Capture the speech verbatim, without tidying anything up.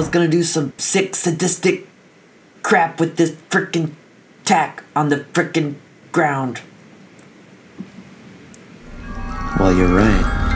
was gonna do some sick, sadistic crap with this frickin' tack on the frickin' ground. Well, you're right.